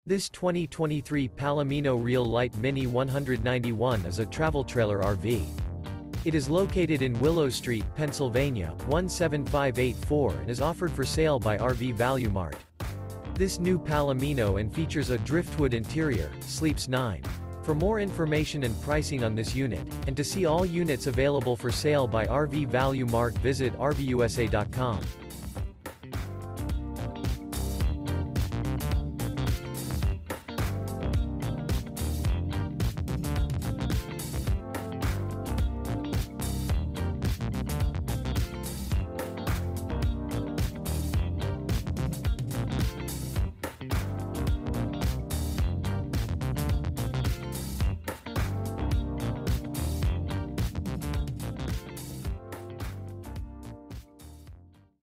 This 2023 Palomino Real-Lite Mini 191 is a travel trailer RV. It is located in Willow Street, Pennsylvania, 17584 and is offered for sale by RV Value Mart. This new Palomino and features a driftwood interior, sleeps 9. For more information and pricing on this unit, and to see all units available for sale by RV Value Mart, visit RVUSA.com.